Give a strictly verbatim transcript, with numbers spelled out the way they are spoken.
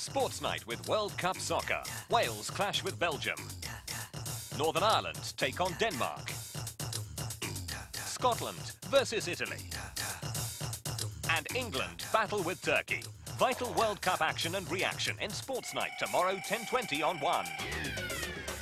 Sports night with World Cup soccer. Wales clash with Belgium. Northern Ireland take on Denmark. Scotland versus Italy. And England battle with Turkey. Vital World Cup action and reaction in Sports Night tomorrow ten twenty on one.